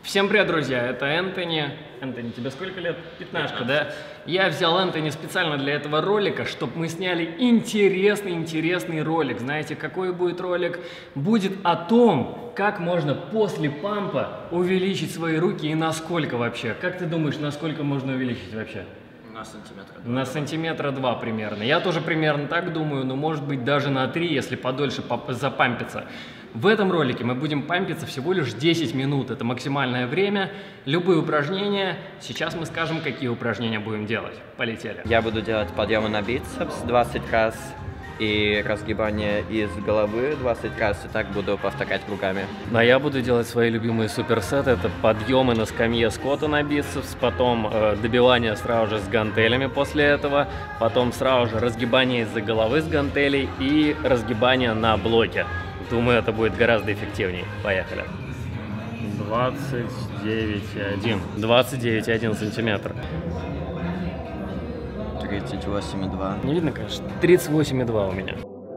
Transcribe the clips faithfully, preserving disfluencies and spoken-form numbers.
Всем привет, друзья, это Энтони. Энтони, тебе сколько лет? Пятнашка, да? Я взял Энтони специально для этого ролика, чтобы мы сняли интересный-интересный ролик. Знаете, какой будет ролик? Будет о том, как можно после пампа увеличить свои руки и насколько вообще. Как ты думаешь, насколько можно увеличить вообще? На сантиметра два. На сантиметра два примерно. Я тоже примерно так думаю, но может быть даже на три, если подольше запампиться. В этом ролике мы будем пампиться всего лишь десять минут. Это максимальное время. Любые упражнения. Сейчас мы скажем, какие упражнения будем делать. Полетели. Я буду делать подъемы на бицепс двадцать раз и разгибание из головы двадцать раз. И так буду повторять руками. А я буду делать свои любимые суперсеты. Это подъемы на скамье скотта на бицепс, потом э, добивание сразу же с гантелями после этого, потом сразу же разгибание из-за головы с гантелей и разгибание на блоке. Думаю, это будет гораздо эффективнее. Поехали. двадцать девять и один. двадцать девять и один сантиметр. тридцать восемь и два. Не видно, конечно. тридцать восемь и два у меня.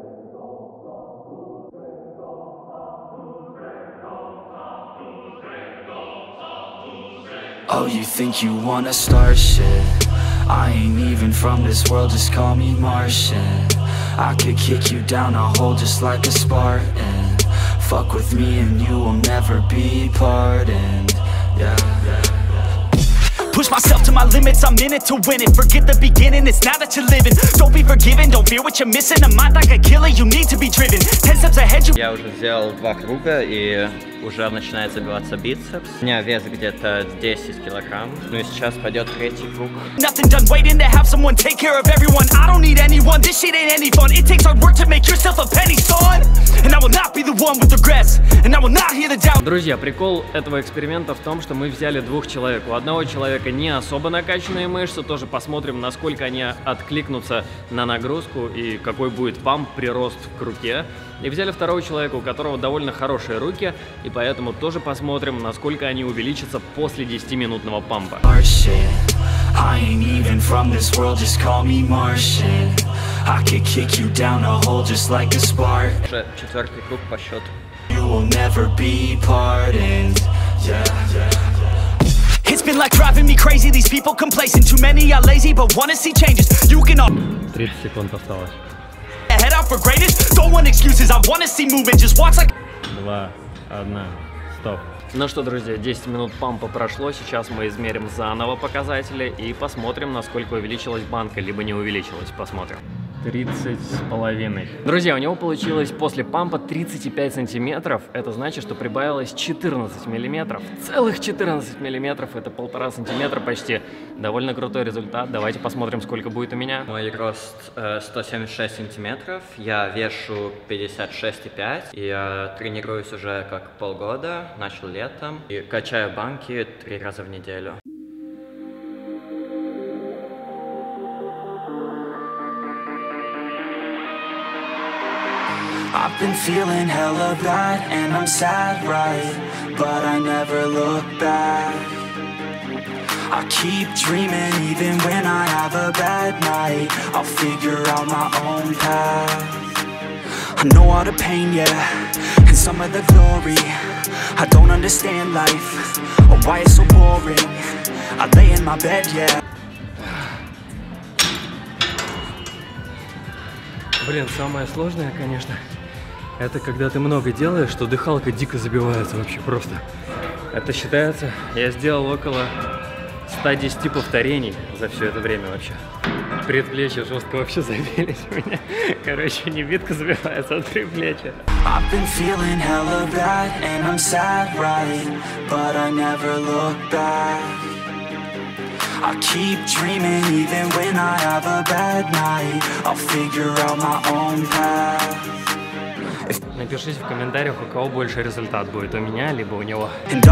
Oh, you think you wanna start shit? I ain't even from this world, just call me Martian. I could kick you down a hole just like a Spartan. Fuck with me and you will never be pardoned. Yeah. Push myself to my limits, I'm in it to win it. Forget the beginning, it's now that you're living. Don't be forgiven, don't fear what you're missing. A mind like a killer, you need to be driven. Ten steps ahead you... Я уже сделал два круга и уже начинает забиваться бицепс. У меня вес где-то десять килограмм. Ну и сейчас пойдет третий круг. Nothing done waiting to have someone take care of everyone. I don't need anyone, this shit ain't any fun. It takes hard work to make yourself a penny, son. And I will not be the one with regrets. And I will not hear the doubt. Друзья, прикол этого эксперимента в том, что мы взяли двух человек. У одного человека не особо накачанные мышцы, тоже посмотрим, насколько они откликнутся на нагрузку и какой будет памп, прирост к руке. И взяли второго человека, у которого довольно хорошие руки, и поэтому тоже посмотрим, насколько они увеличатся после десятиминутного пампа. Уже четвертый круг по счету. It's been like driving me crazy, these people complacent. Too many are lazy, but wanna see changes. You can all тридцать секунд осталось. head out for greatness. Don't want excuses, I wanna see movement. Just watch like... Два, одна, стоп. Ну что, друзья, десять минут пампа прошло. Сейчас мы измерим заново показатели и посмотрим, насколько увеличилась банка, либо не увеличилась. Посмотрим. тридцать с половиной. Друзья, у него получилось после пампа тридцать пять сантиметров. Это значит, что прибавилось четырнадцать миллиметров. Целых четырнадцать миллиметров. Это полтора сантиметра почти. Довольно крутой результат. Давайте посмотрим, сколько будет у меня. Мой рост э, сто семьдесят шесть сантиметров. Я вешу пятьдесят шесть и пять. И я тренируюсь уже как полгода. Начал летом. И качаю банки три раза в неделю. I've been feeling hella bad and I'm sad, right? But I never look back. I keep dreaming even when I have a bad night. I'll figure out my own path. I know all the pain, yeah, and some of the glory. I don't understand life or why it's so boring. I lay in my bed, yeah. Блин, самое сложное, конечно, это когда ты много делаешь, что дыхалка дико забивается вообще просто. Это считается, я сделал около ста десяти повторений за все это время вообще. Предплечья жестко вообще забились у меня. Короче, не битка забивается, а предплечья. I've been feeling hella bad and I'm sad, right? But I never look back. I keep dreaming even when I have a bad night. I'll figure out my own path. Напишите в комментариях, у кого больше результат будет, у меня либо у него.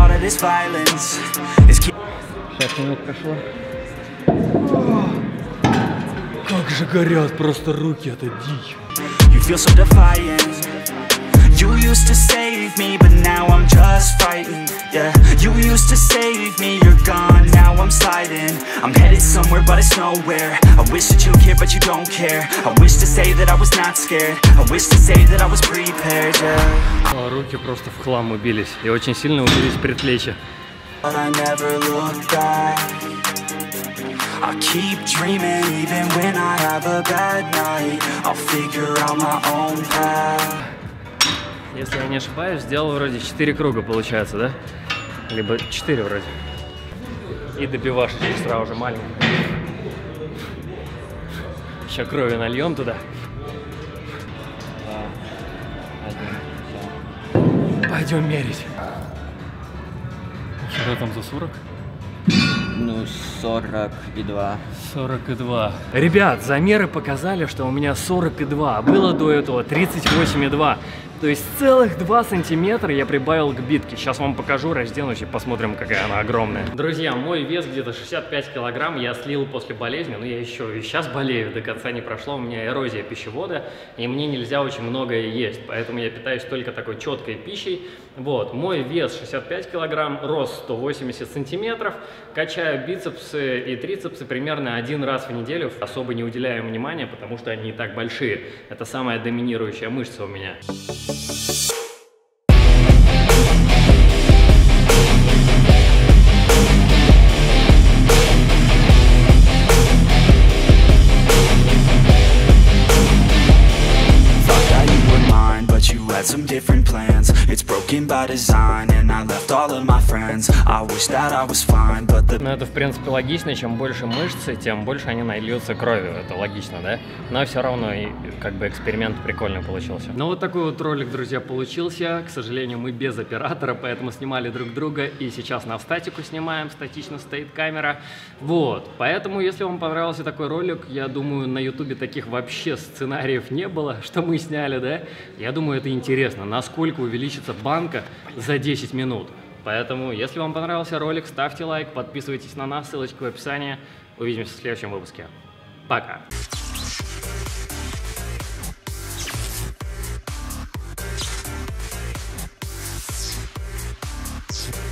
шесть минут прошло. О, как же горят просто руки, это дичь. You used to save me, but now I'm just frightened. Yeah, you used to save me, you're gone, now I'm sliding. I'm headed somewhere, but it's nowhere. I wish that you cared, but you don't care. I wish to say that I was not scared. I wish to say that I was prepared, yeah. Руки просто в хлам убились, и очень сильно убились предплечья. but I never look back. I keep dreaming even when I have a bad night. I'll figure out my own path. Если я не ошибаюсь, сделал вроде четыре круга, получается, да? Либо четыре вроде. И добивашечки сразу же маленькие. Еще крови нальем туда. Пойдем мерить. Что там за сорок? Ну, сорок и два. сорок и два. Ребят, замеры показали, что у меня сорок и два. Было до этого тридцать восемь и два. То есть целых два сантиметра я прибавил к битке. Сейчас вам покажу, разденусь и посмотрим, какая она огромная. Друзья, мой вес где-то шестьдесят пять килограмм. Я слил после болезни, но я еще и сейчас болею, до конца не прошло. У меня эрозия пищевода, и мне нельзя очень многое есть. Поэтому я питаюсь только такой четкой пищей. Вот, мой вес шестьдесят пять килограмм, рост сто восемьдесят сантиметров. Качаю бицепсы и трицепсы примерно один раз в неделю. Особо не уделяю внимания, потому что они и так большие. Это самая доминирующая мышца у меня. Some different plans, it's broken by design, and I left all of my friends. I wish that I was fine, but the... Ну, это, в принципе, логично. Чем больше мышцы, тем больше они нальются кровью. Это логично, да? Но все равно, и, как бы, эксперимент прикольный получился. Ну, вот такой вот ролик, друзья, получился. К сожалению, мы без оператора, поэтому снимали друг друга. И сейчас на статику снимаем, статично стоит камера. Вот. Поэтому, если вам понравился такой ролик, я думаю, на ютубе таких вообще сценариев не было, что мы сняли, да? Я думаю, это интересно. Интересно, насколько увеличится банка за десять минут. Поэтому, если вам понравился ролик, ставьте лайк, подписывайтесь на нас, ссылочка в описании. Увидимся в следующем выпуске. Пока! We'll be right back.